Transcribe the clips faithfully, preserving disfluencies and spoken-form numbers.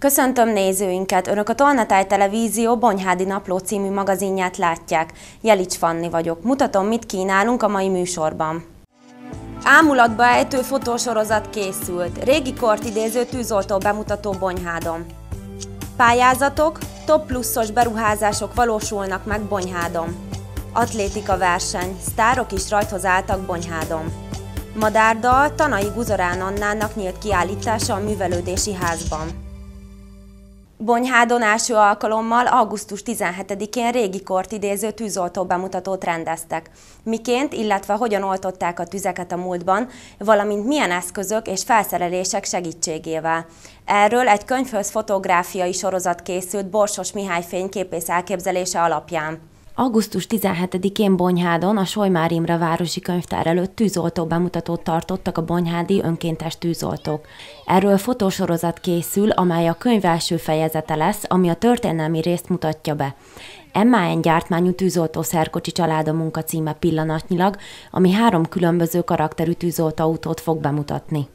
Köszöntöm nézőinket! Önök a Tolnatáj Televízió Bonyhádi Napló című magazinját látják. Jelics Fanni vagyok. Mutatom, mit kínálunk a mai műsorban. Ámulatba ejtő fotósorozat készült. Régi kort idéző tűzoltó bemutató Bonyhádon. Pályázatok, top pluszos beruházások valósulnak meg Bonyhádon. Atlétika verseny, sztárok is rajthoz álltak Bonyhádon. Madárdal Tanai Guzorán Annának nyílt kiállítása a Művelődési Házban. Bonyhádon első alkalommal augusztus tizenhetedikén régi kort idéző tűzoltó bemutatót rendeztek. Miként, illetve hogyan oltották a tüzeket a múltban, valamint milyen eszközök és felszerelések segítségével. Erről egy könyvhöz fotográfiai sorozat készült Borsos Mihály fényképész elképzelése alapján. augusztus tizenhetedikén Bonyhádon a Solymár Imre városi könyvtár előtt tűzoltó bemutatót tartottak a bonyhádi önkéntes tűzoltók. Erről fotósorozat készül, amely a könyv első fejezete lesz, ami a történelmi részt mutatja be. em á en gyártmányú tűzoltó szerkocsi családa munka címe pillanatnyilag, ami három különböző karakterű tűzoltóautót fog bemutatni.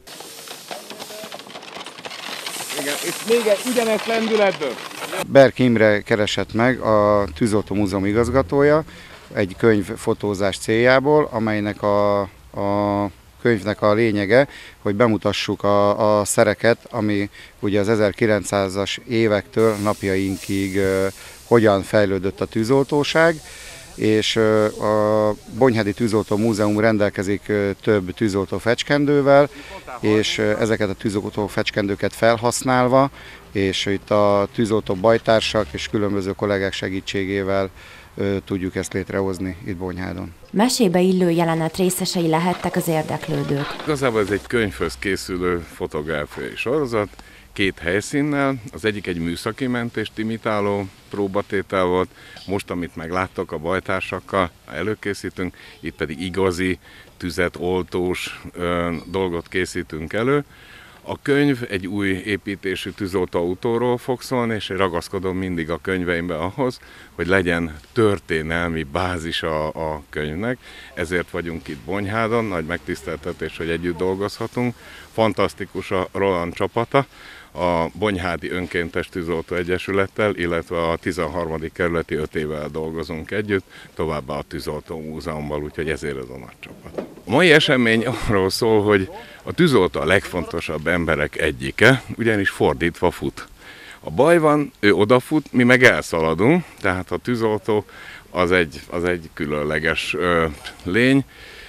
Igen, és még egy ugyanezt lendületből. Berk Imre keresett meg, a Tűzoltó Múzeum igazgatója egy könyv fotózás céljából, amelynek a, a könyvnek a lényege, hogy bemutassuk a, a szereket, ami ugye az ezerkilencszázas évektől napjainkig uh, hogyan fejlődött a tűzoltóság, és a Bonyhádi Tűzoltó Múzeum rendelkezik több tűzoltó fecskendővel, és ezeket a tűzoltó fecskendőket felhasználva, és itt a tűzoltó bajtársak és különböző kollégák segítségével tudjuk ezt létrehozni itt Bonyhádon. Mesébe illő jelenet részesei lehettek az érdeklődők. Igazából ez egy könyvhöz készülő fotográfiai sorozat, két helyszínnel, az egyik egy műszaki mentést imitáló próbatétel volt, most amit megláttak a bajtársakkal előkészítünk, itt pedig igazi tüzet oltós ö, dolgot készítünk elő. A könyv egy új építésű tűzoltóautóról fog szólni, és én ragaszkodom mindig a könyveimbe ahhoz, hogy legyen történelmi bázisa a könyvnek. Ezért vagyunk itt Bonyhádon, nagy megtiszteltetés, hogy együtt dolgozhatunk. Fantasztikus a Roland csapata, a Bonyhádi Önkéntes Tűzoltó Egyesülettel, illetve a tizenharmadik kerületi öt évvel dolgozunk együtt, továbbá a Tűzoltó Múzeummal, úgyhogy ezért ez a nagy csapat. A mai esemény arról szól, hogy a tűzoltó a legfontosabb emberek egyike, ugyanis fordítva fut. A baj van, ő odafut, mi meg elszaladunk, tehát a tűzoltó az egy, az egy különleges ö, lény.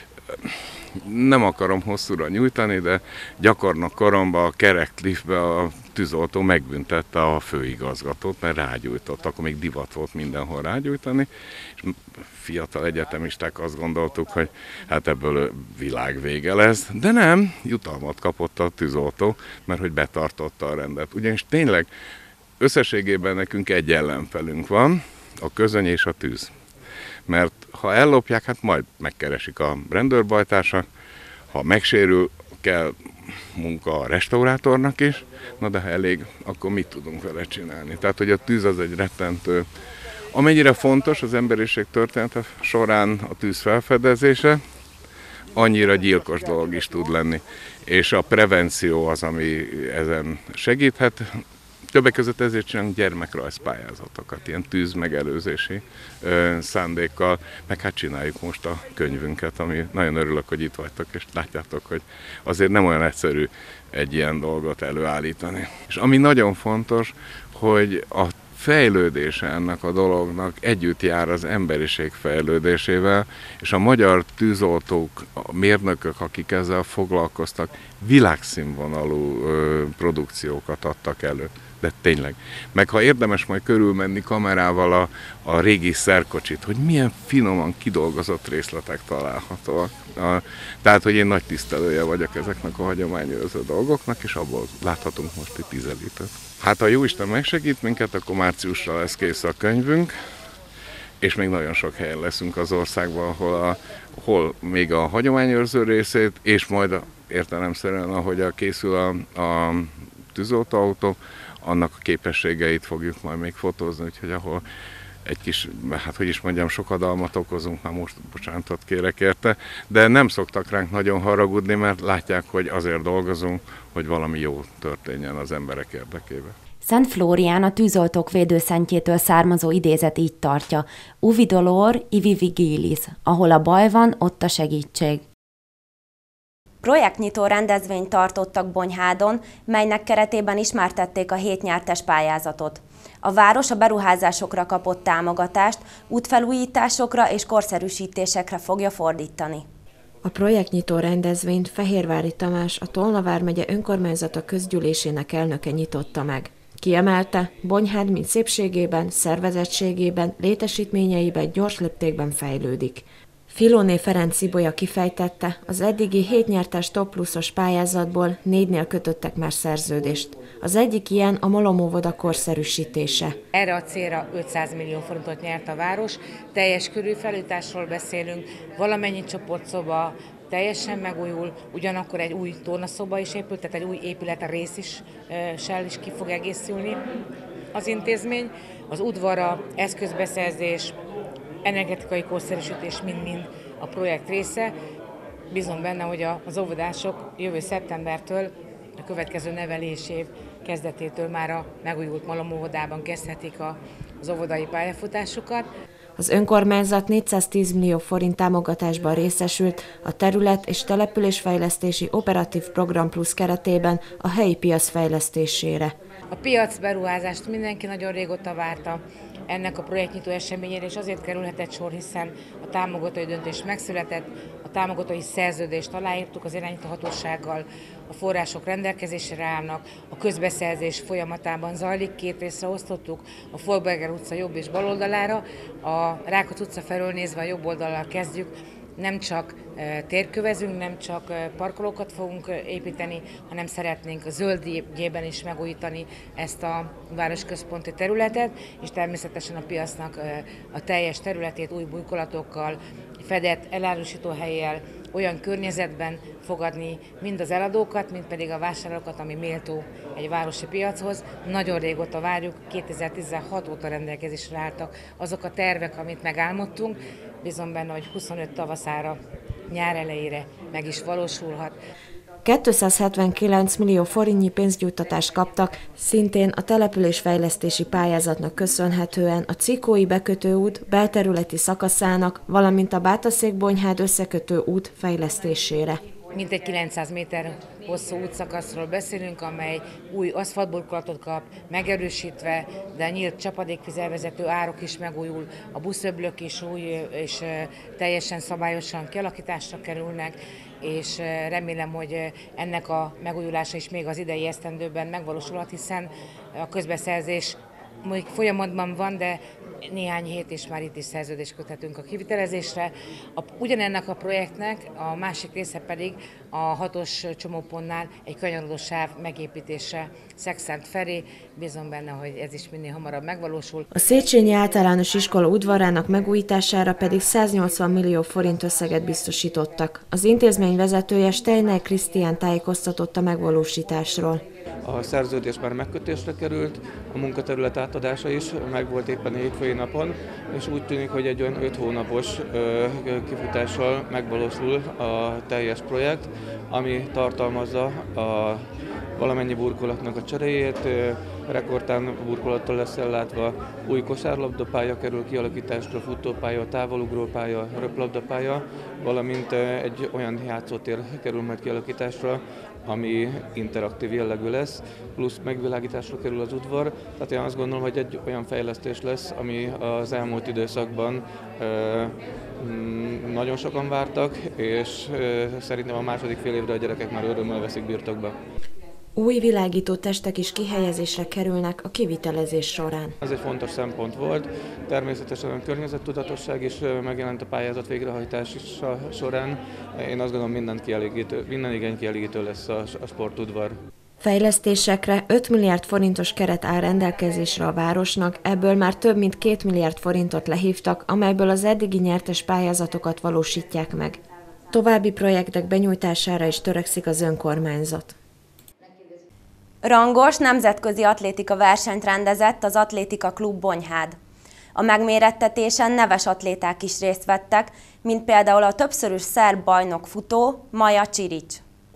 Nem akarom hosszúra nyújtani, de gyakornok koromban a kerek liftbe a tűzoltó megbüntette a főigazgatót, mert rágyújtott, akkor még divat volt mindenhol rágyújtani, és fiatal egyetemisták azt gondoltuk, hogy hát ebből világvége lesz, de nem, jutalmat kapott a tűzoltó, mert hogy betartotta a rendet. Ugyanis tényleg összességében nekünk egy ellenfelünk van, a közöny és a tűz. Mert ha ellopják, hát majd megkeresik a rendőrbajtársak, ha megsérül, kell munka a restaurátornak is, na de ha elég, akkor mit tudunk vele csinálni? Tehát, hogy a tűz az egy rettentő. Amennyire fontos az emberiség története során a tűz felfedezése, annyira gyilkos dolog is tud lenni. És a prevenció az, ami ezen segíthet. Többek között ezért csinálunk gyermekrajzpályázatokat, ilyen tűzmegelőzési ö, szándékkal, meg hát csináljuk most a könyvünket, ami nagyon örülök, hogy itt vagytok, és látjátok, hogy azért nem olyan egyszerű egy ilyen dolgot előállítani. És ami nagyon fontos, hogy a fejlődése ennek a dolognak együtt jár az emberiség fejlődésével, és a magyar tűzoltók, a mérnökök, akik ezzel foglalkoztak, világszínvonalú ö, produkciókat adtak elő. De tényleg. Meg ha érdemes majd körülmenni kamerával a, a régi szerkocsit, hogy milyen finoman kidolgozott részletek találhatóak. A, tehát, hogy én nagy tisztelője vagyok ezeknek a hagyományőrző dolgoknak, és abból láthatunk most itt ízelítőt. Hát ha Jóisten megsegít minket, akkor márciusra lesz kész a könyvünk, és még nagyon sok helyen leszünk az országban, ahol, a, ahol még a hagyományőrző részét, és majd a, értelemszerűen, ahogy a készül a, a tűzoltóautó, annak a képességeit fogjuk majd még fotózni, úgyhogy ahol egy kis, hát hogy is mondjam, sokadalmat okozunk, már most bocsánatot kérek érte, de nem szoktak ránk nagyon haragudni, mert látják, hogy azért dolgozunk, hogy valami jó történjen az emberek érdekében. Szent Flórián a tűzoltók védőszentjétől származó idézet így tartja: Uvi dolor, ivi vigilis, ahol a baj van, ott a segítség. Projektnyitó rendezvényt tartottak Bonyhádon, melynek keretében ismertették a hét nyertes pályázatot. A város a beruházásokra kapott támogatást, útfelújításokra és korszerűsítésekre fogja fordítani. A projektnyitó rendezvényt Fehérvári Tamás, a Tolna vármegye önkormányzata közgyűlésének elnöke nyitotta meg. Kiemelte, Bonyhád mind szépségében, szervezettségében, létesítményeiben gyors léptékben fejlődik. Filóné Ferenc Ibolya kifejtette, az eddigi hét nyertes top pluszos pályázatból négynél kötöttek már szerződést. Az egyik ilyen a Malom óvoda korszerűsítése. Erre a célra ötszáz millió forintot nyert a város, teljes körű felújításról beszélünk, valamennyi csoportszoba teljesen megújul, ugyanakkor egy új tornaszoba is épült, tehát egy új épület rész is, sel is ki fog egészülni az intézmény. Az udvara, eszközbeszerzés, energetikai korszerűsítés mind-mind a projekt része. Bízom benne, hogy az óvodások jövő szeptembertől, a következő nevelésév kezdetétől már a megújult Malom óvodában kezdhetik az óvodai pályafutásukat. Az önkormányzat négyszáztíz millió forint támogatásban részesült a terület- és településfejlesztési operatív program plusz keretében a helyi piac fejlesztésére. A piac beruházást mindenki nagyon régóta várta ennek a projektnyitó eseményére, és azért kerülhetett sor, hiszen a támogatói döntés megszületett, a támogatói szerződést aláírtuk az irányító hatósággal, a források rendelkezésre állnak, a közbeszerzés folyamatában zajlik, két részre osztottuk, a Folkberger utca jobb és bal oldalára, a Rákóczi utca felől nézve a jobb oldallal kezdjük. Nem csak térkövezünk, nem csak parkolókat fogunk építeni, hanem szeretnénk a zöldjében is megújítani ezt a városközponti területet, és természetesen a piacnak a teljes területét új bujkolatokkal, fedett elárusítóhellyel, olyan környezetben fogadni mind az eladókat, mind pedig a vásárlókat, ami méltó egy városi piachoz. Nagyon régóta várjuk, kétezer-tizenhat óta rendelkezésre álltak azok a tervek, amit megálmodtunk. Bízom benne, hogy huszonöt tavaszára, nyár elejére meg is valósulhat. kétszázhetvenkilenc millió forintnyi pénzjuttatást kaptak, szintén a településfejlesztési pályázatnak köszönhetően a Cikói bekötőút belterületi szakaszának, valamint a Bátaszék-Bonyhád összekötő út fejlesztésére. Mintegy kilencszáz méter hosszú útszakaszról beszélünk, amely új aszfaltburkolatot kap, megerősítve, de a nyílt csapadékvízzel vezető árok is megújul, a buszöblök is új és teljesen szabályosan kialakításra kerülnek, és remélem, hogy ennek a megújulása is még az idei esztendőben megvalósulhat, hiszen a közbeszerzés még folyamatban van, de néhány hét és már itt is szerződést köthetünk a kivitelezésre. A, ugyanennek a projektnek a másik része pedig a hatos csomópontnál egy kanyarodó sáv megépítése Szekszent felé. Bízom benne, hogy ez is minél hamarabb megvalósul. A Széchenyi Általános Iskola udvarának megújítására pedig száznyolcvan millió forint összeget biztosítottak. Az intézmény vezetője Steiner Krisztián tájékoztatott a megvalósításról. A szerződés már megkötésre került, a munkaterület átadása is megvolt éppen hétfői napon, és úgy tűnik, hogy egy olyan öt hónapos kifutással megvalósul a teljes projekt, ami tartalmazza a valamennyi burkolatnak a cseréjét, rekordtán burkolattal lesz ellátva, új kosárlabdapálya kerül kialakításra, futópálya, távolugrópálya, röplabdapálya, valamint egy olyan játszótér kerül majd kialakításra, ami interaktív jellegű lesz, plusz megvilágításra kerül az udvar. Tehát én azt gondolom, hogy egy olyan fejlesztés lesz, ami az elmúlt időszakban nagyon sokan vártak, és szerintem a második fél évre a gyerekek már örömmel veszik birtokba. Új világító testek is kihelyezésre kerülnek a kivitelezés során. Ez egy fontos szempont volt. Természetesen a környezettudatosság is megjelent a pályázat végrehajtása során. Én azt gondolom, minden, kielégítő, minden igény kielégítő lesz a, a sportudvar. Fejlesztésekre öt milliárd forintos keret áll rendelkezésre a városnak, ebből már több mint két milliárd forintot lehívtak, amelyből az eddigi nyertes pályázatokat valósítják meg. További projektek benyújtására is törekszik az önkormányzat. Rangos nemzetközi atlétika versenyt rendezett az Atlétika Klub Bonyhád. A megmérettetésen neves atléták is részt vettek, mint például a többszörös szerb bajnok futó Maja Csirics.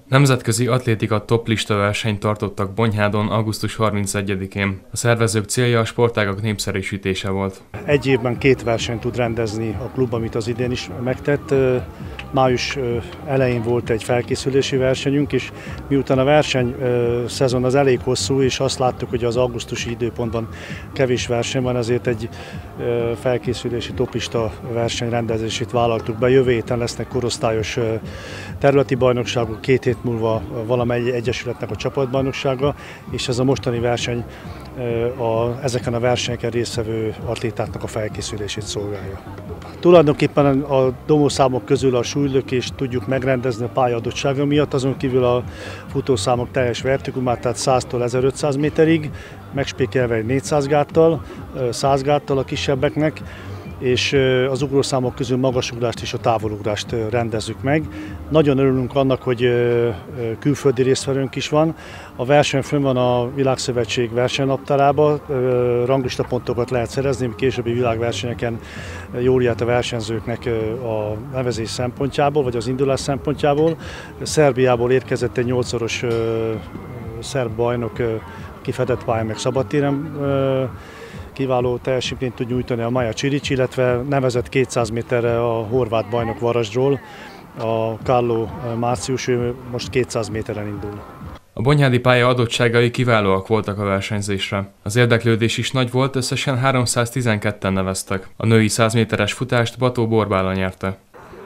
Nemzetközi atlétika toplista versenyt tartottak Bonyhádon augusztus harmincegyedikén. A szervezők célja a sportágak népszerűsítése volt. Egy évben két versenyt tud rendezni a klub, amit az idén is megtett. Május elején volt egy felkészülési versenyünk, és miután a verseny szezon az elég hosszú, és azt láttuk, hogy az augusztusi időpontban kevés verseny van, ezért egy felkészülési toplista verseny rendezését vállaltuk be. Jövő héten lesznek korosztályos területi bajnokságok, két hét múlva valamely egyesületnek a csapatbajnoksága, és ez a mostani verseny a, ezeken a versenyeken résztvevő atlétáknak a felkészülését szolgálja. Tulajdonképpen a domószámok közül a súlylökést tudjuk megrendezni a pályaadottsága miatt, azon kívül a futószámok teljes vertikumát, tehát száztól ezerötszáz méterig, megspékelve egy négyszáz gáttal, száz gáttal a kisebbeknek, és az ugrószámok közül magasugrást és a távolugrást rendezzük meg. Nagyon örülünk annak, hogy külföldi résztvevőnk is van. A verseny fönn van a Világszövetség versenynaptárában, ranglistapontokat lehet szerezni, későbbi világversenyeken jól járt a versenyzőknek a nevezés szempontjából, vagy az indulás szempontjából. Szerbiából érkezett egy nyolcszoros szerb bajnok kifedett pályán, meg szabadtéren kiváló teljesítményt tud nyújtani a Maja Csirics, illetve nevezett kétszáz méterre a horvát bajnok Varasdról, a Carlo Március, ő most kétszáz méteren indul. A bonyhádi pálya adottságai kiválóak voltak a versenyzésre. Az érdeklődés is nagy volt, összesen háromszáztizenketten neveztek. A női száz méteres futást Bató Borbála nyerte.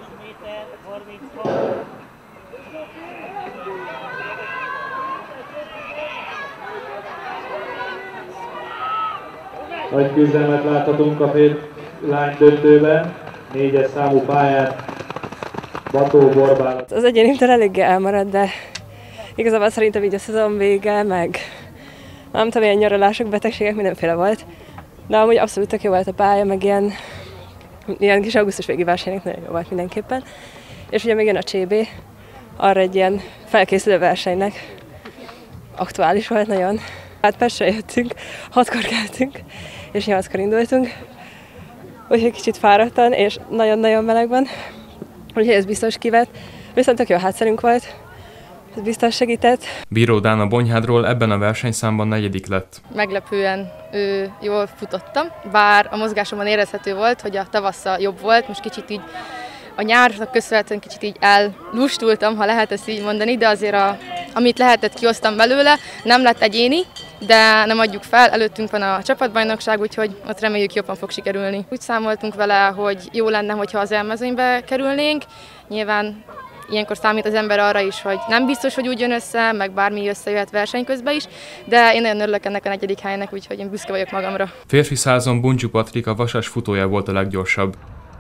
Nagy küzdelmet láthatunk a férfi lány döntőben, négyes számú pályán Bató Borbála. Az egyénimtől eléggé elmaradt, de igazából szerintem így a szezon vége, meg nem tudom, ilyen nyaralások, betegségek, mindenféle volt. De amúgy abszolút tök jó volt a pálya, meg ilyen, ilyen kis augusztus végi versenyek nagyon jó volt mindenképpen. És ugye még jön a cé bé, arra egy ilyen felkészülő versenynek aktuális volt nagyon. Hát Pestre jöttünk, hatkor keltünk, és nyolckor indultunk, úgyhogy kicsit fáradtan, és nagyon-nagyon meleg van, úgyhogy ez biztos kivett. Viszont tök jó hátszerünk volt, ez biztos segített. Bíró Dána Bonyhádról ebben a versenyszámban negyedik lett. Meglepően ő, jól futottam, bár a mozgásomban érezhető volt, hogy a tavasszal jobb volt, most kicsit így a nyárnak köszönhetően kicsit így ellustultam, ha lehet ezt így mondani, de azért a, amit lehetett, kihoztam belőle, nem lett egyéni, de nem adjuk fel, előttünk van a csapatbajnokság, úgyhogy ott reméljük jobban fog sikerülni. Úgy számoltunk vele, hogy jó lenne, hogyha az elmezőnybe kerülnénk. Nyilván ilyenkor számít az ember arra is, hogy nem biztos, hogy úgy jön össze, meg bármi összejöhet verseny közben is, de én nagyon örülök ennek a negyedik helynek, úgyhogy én büszke vagyok magamra. Férfi százon Buncsú Patrik, a vasas futója volt a leggyorsabb.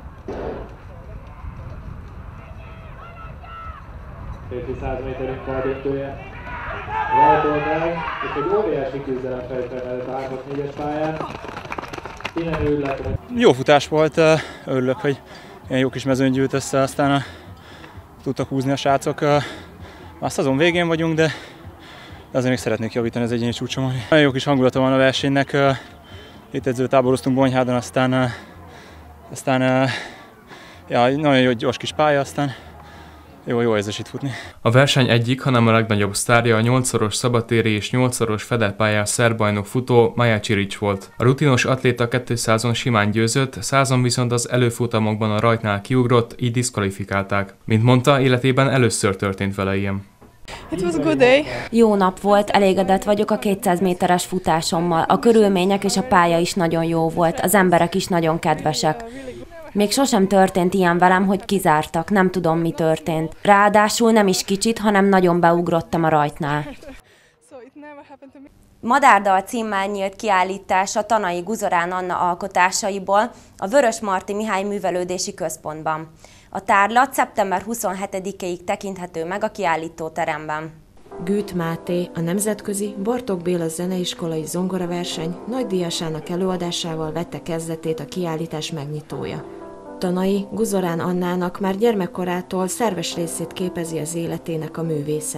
Férfi száz méterünk pályadöntője. Rajtolt el, és egy óriási küzdelem fejtve mellett a hármas négyes pályán. Innen ő látom, hogy... Jó futás volt, örülök, hogy ilyen jó kis mezőn gyűlt össze, aztán tudtak húzni a srácok. Már a szezon végén vagyunk, de azért még szeretnék javítani az egyéni csúcsomon. Nagyon jó kis hangulata van a versenynek. Itt edzőtáboroztunk Bonyhádon, aztán, aztán ja, nagyon jó gyors kis pálya, aztán Jó, jó érzés itt futni. A verseny egyik, hanem a legnagyobb sztárja a nyolcszoros szabadtéri és nyolcszoros fedett szerb bajnok futó Maja Csirics volt. A rutinos atléta kétszázon simán győzött, százon viszont az előfutamokban a rajtnál kiugrott, így diszkvalifikálták. Mint mondta, életében először történt vele ilyen. It was a good day. Jó nap volt, elégedett vagyok a kétszáz méteres futásommal. A körülmények és a pálya is nagyon jó volt, az emberek is nagyon kedvesek. Még sosem történt ilyen velem, hogy kizártak, nem tudom, mi történt. Ráadásul nem is kicsit, hanem nagyon beugrottam a rajtnál. Madárdal címmel nyílt kiállítás a Tanai Guzorán Anna alkotásaiból a Vörösmarty Mihály Művelődési Központban. A tárlat szeptember huszonhetedikéig tekinthető meg a kiállítóteremben. Güth Máté, a nemzetközi Bartók Béla zeneiskolai zongoraverseny nagydíjasának előadásával vette kezdetét a kiállítás megnyitója. Tanai Guzorán Annának már gyermekkorától szerves részét képezi az életének a művészet.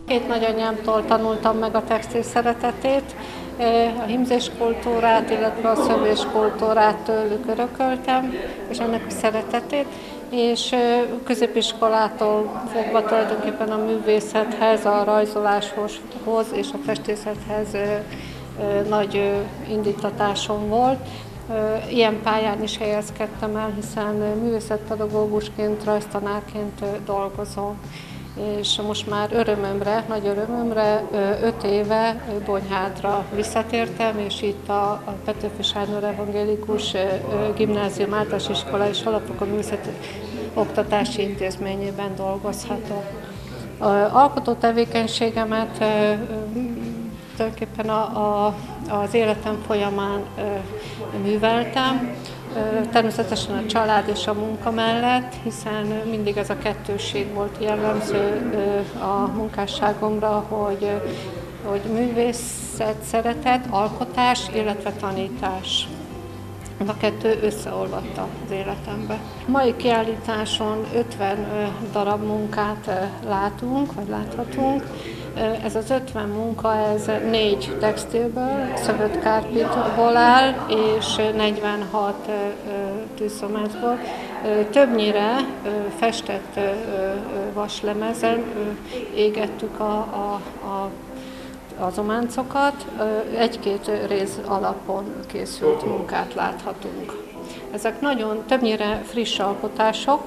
Két nagyanyámtól tanultam meg a textil szeretetét, a hímzés kultúrát, illetve a szövés kultúrát tőlük örököltem, és ennek a szeretetét. És középiskolától fogva tulajdonképpen a művészethez, a rajzoláshoz és a festészethez nagy indítatásom volt. Ilyen pályán is helyezkedtem el, hiszen művészetpedagógusként, rajztanárként dolgozom. És most már örömömre, nagy örömömre öt éve Bonyhádra visszatértem, és itt a Petőfi Sándor Evangélikus Gimnázium Általános Iskola és Alapfokú Művészeti Oktatási Intézményében dolgozhatok. Alkotó tevékenységemet tulajdonképpen a, a, az életem folyamán műveltem, természetesen a család és a munka mellett, hiszen mindig ez a kettősség volt jellemző a munkásságomra, hogy, hogy művészet, szeretet, alkotás, illetve tanítás. A kettő összeolvadt az életembe. A mai kiállításon ötven darab munkát látunk, vagy láthatunk. Ez az ötven munka, ez négy textilből, szövött kárpitból áll, és negyvenhat tűzszomácból. Többnyire festett vaslemezen égettük a, a, a az ománcokat, egy-két rész alapon készült munkát láthatunk. Ezek nagyon többnyire friss alkotások,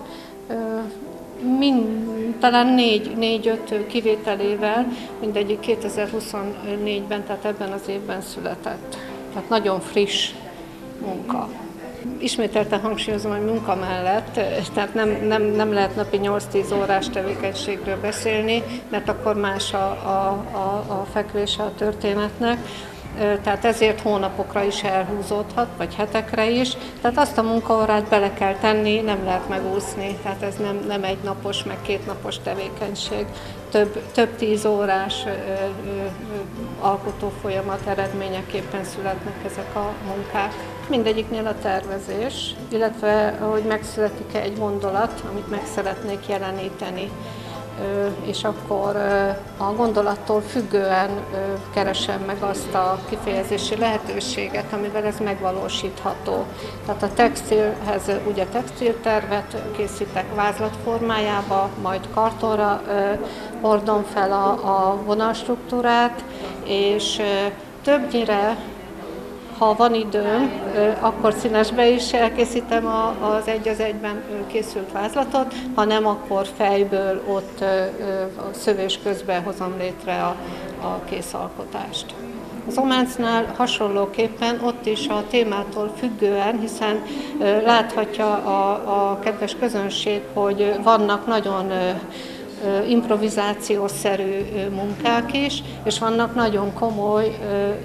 mind, talán négy-öt kivételével, mindegyik kétezer-huszonnégyben, tehát ebben az évben született. Tehát nagyon friss munka. Ismételten hangsúlyozom, hogy munka mellett, tehát nem, nem, nem lehet napi nyolc-tíz órás tevékenységről beszélni, mert akkor más a, a, a, a fekvése a történetnek. Tehát ezért hónapokra is elhúzódhat, vagy hetekre is. Tehát azt a munkaórát bele kell tenni, nem lehet megúszni. Tehát ez nem, nem egy napos, meg két napos tevékenység. Több, több tíz órás ö, ö, alkotó folyamat eredményeképpen születnek ezek a munkák. Mindegyiknél a tervezés, illetve hogy megszületik-e egy gondolat, amit meg szeretnék jeleníteni. És akkor a gondolattól függően keresem meg azt a kifejezési lehetőséget, amivel ez megvalósítható. Tehát a textilhez ugye textiltervet készítek vázlat formájába, majd kartonra hordom fel a, a vonalstruktúrát, és többnyire, ha van időm, akkor színesbe is elkészítem az egy az egyben készült vázlatot, ha nem, akkor fejből ott a szövés közben hozom létre a, a készalkotást. Az ománcnál hasonlóképpen ott is a témától függően, hiszen láthatja a, a kedves közönség, hogy vannak nagyon improvizációszerű munkák is, és vannak nagyon komoly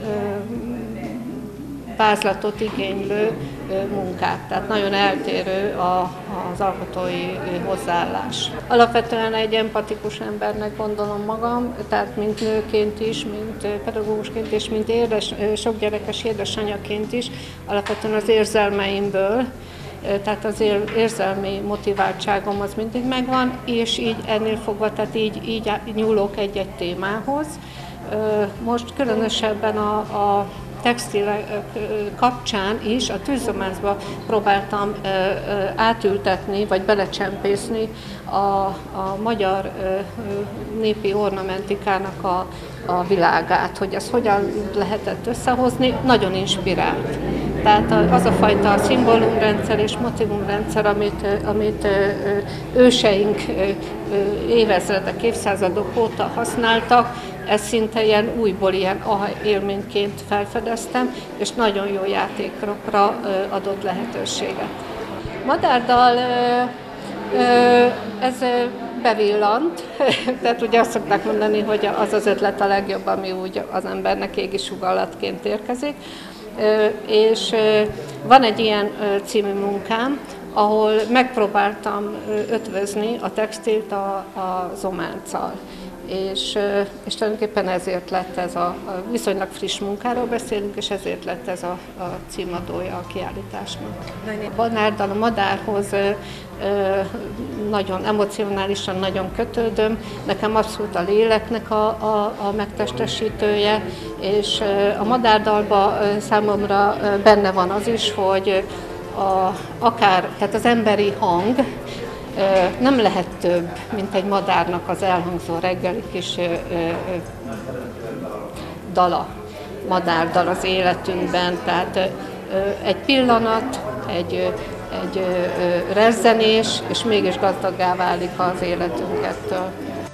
vázlatot igénylő munkák, tehát nagyon eltérő az alkotói hozzáállás. Alapvetően egy empatikus embernek gondolom magam, tehát mint nőként is, mint pedagógusként és mint édes, sok gyerekes édesanyaként is, alapvetően az érzelmeimből, tehát az érzelmi motiváltságom az mindig megvan, és így ennél fogva, tehát így, így nyúlok egy-egy témához. Most különösebben a, a textil kapcsán is a tűzománcba próbáltam átültetni, vagy belecsempészni a, a magyar népi ornamentikának a, a világát, hogy ezt hogyan lehetett összehozni, nagyon inspirált. Tehát az a fajta szimbólumrendszer és motivumrendszer, amit, amit őseink évezredek, évszázadok óta használtak, ezt szinte ilyen újból ilyen aha élményként felfedeztem, és nagyon jó játékokra adott lehetőséget. Madárdal ez bevillant, tehát ugye azt szokták mondani, hogy az az ötlet a legjobb, ami úgy az embernek égi sugallatként érkezik. És van egy ilyen című munkám, ahol megpróbáltam ötvözni a textilt az ománccal. és, és tulajdonképpen ezért lett ez a, a viszonylag friss munkáról beszélünk, és ezért lett ez a, a címadója a kiállításnak. A Banárdal a madárhoz nagyon emocionálisan nagyon kötődöm, nekem abszolút a léleknek a, a, a megtestesítője, és a madárdalban számomra benne van az is, hogy a, akár tehát az emberi hang nem lehet több, mint egy madárnak az elhangzó reggeli kis dala, madárdal az életünkben, tehát egy pillanat, egy egy rezzenés, és mégis gazdaggá válik az életünk ettől.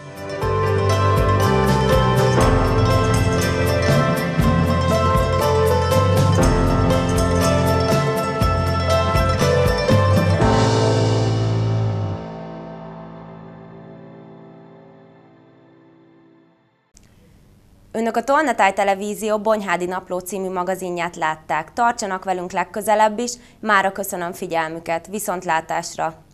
Önök a Tolnatáj Televízió Bonyhádi Napló című magazinját látták. Tartsanak velünk legközelebb is, mára köszönöm figyelmüket, viszontlátásra!